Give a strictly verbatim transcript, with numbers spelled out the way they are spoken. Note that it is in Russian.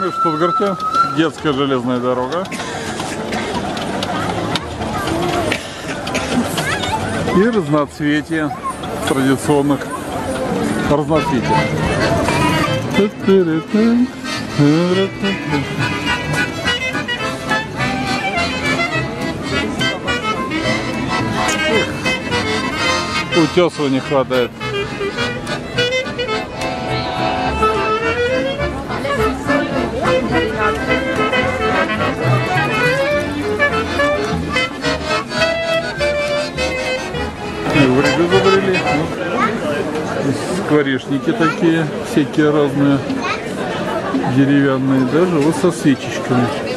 Мы в Штутгарте, детская железная дорога. И разноцветие традиционных разноцветий. Утесова не хватает. В Ригу забрели. Скворечники такие, всякие разные, деревянные, даже вот со свечечками.